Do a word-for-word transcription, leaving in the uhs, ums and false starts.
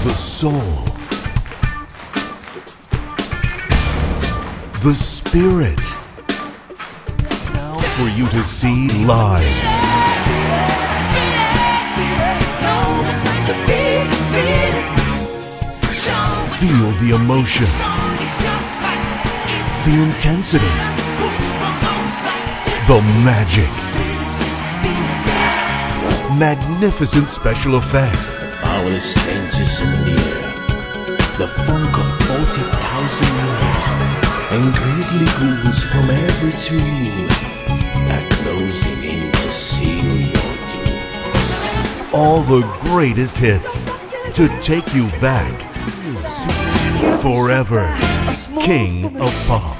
the soul, the spirit. Now for you to see live. Feel the emotion, the intensity, the magic. Magnificent special effects. Our strangers in the air, the funk of forty thousand years, and grisly ghouls from every tomb are closing in to seal your doom. All the greatest hits to take you back forever. King of Pop.